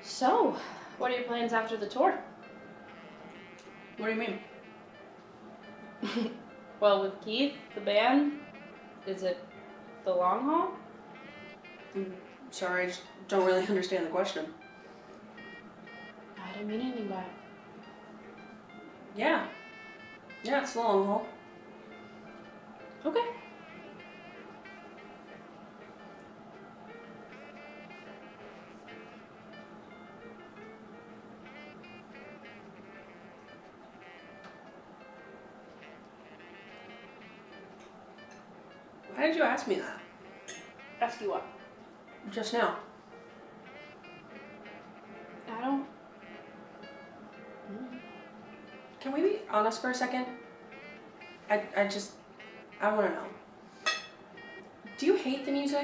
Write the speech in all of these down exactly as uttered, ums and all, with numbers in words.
So, what are your plans after the tour? What do you mean? Well, with Keith, the band, is it the long haul? I'm sorry, I just don't really understand the question. I didn't mean anything by it. Yeah. Yeah, it's the long haul. Okay. Why did you ask me that? Ask you what? Just now. I don't... Can we be honest for a second? I, I just, I want to know. Do you hate the music?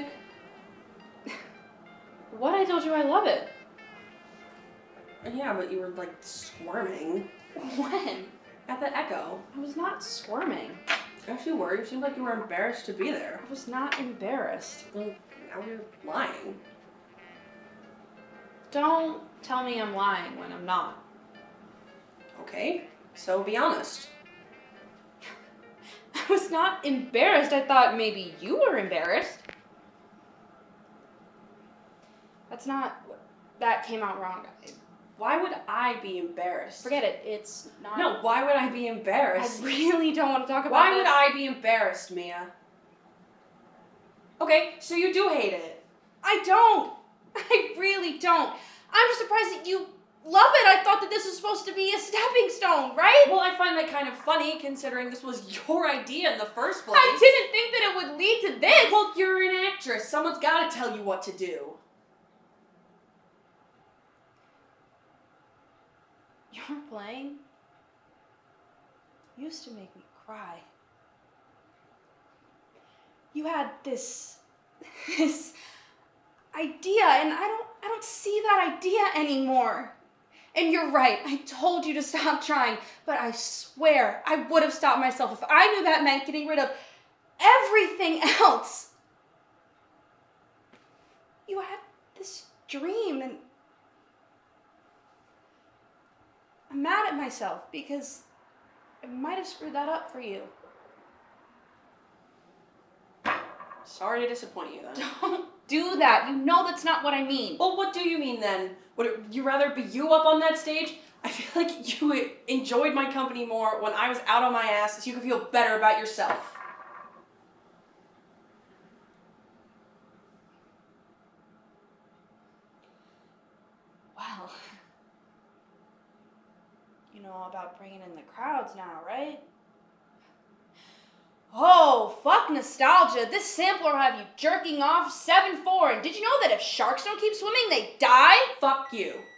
What? I told you I love it. Yeah, but you were like squirming. When? At the Echo. I was not squirming. Yes, you were. You seemed like you were embarrassed to be there. I was not embarrassed. Well, now you're lying. Don't tell me I'm lying when I'm not. Okay, so be honest. I was not embarrassed. I thought maybe you were embarrassed. That's not... That came out wrong. Why would I be embarrassed? Forget it. It's not... No, why would I be embarrassed? I really don't want to talk about Why this. would I be embarrassed, Mia? Okay, so you do hate it. I don't. I really don't. I'm just surprised that you love it. I thought that this was supposed to be a stepping stone, right? Well, I find that kind of funny considering this was your idea in the first place. I didn't think that it would lead to this. Well, you're an actress. Someone's got to tell you what to do. Your playing used to make me cry. You had this, this idea, and I don't, I don't see that idea anymore. And you're right, I told you to stop trying, but I swear I would have stopped myself if I knew that meant getting rid of everything else. You had this dream, and I'm mad at myself because I might have screwed that up for you. Sorry to disappoint you then. Don't do that. You know that's not what I mean. Well, what do you mean then? Would it, you rather be you up on that stage? I feel like you enjoyed my company more when I was out on my ass so you could feel better about yourself. Well, you know all about bringing in the crowds now, right? Oh, fuck nostalgia. This sampler will have you jerking off seven four. And did you know that if sharks don't keep swimming, they die? Fuck you.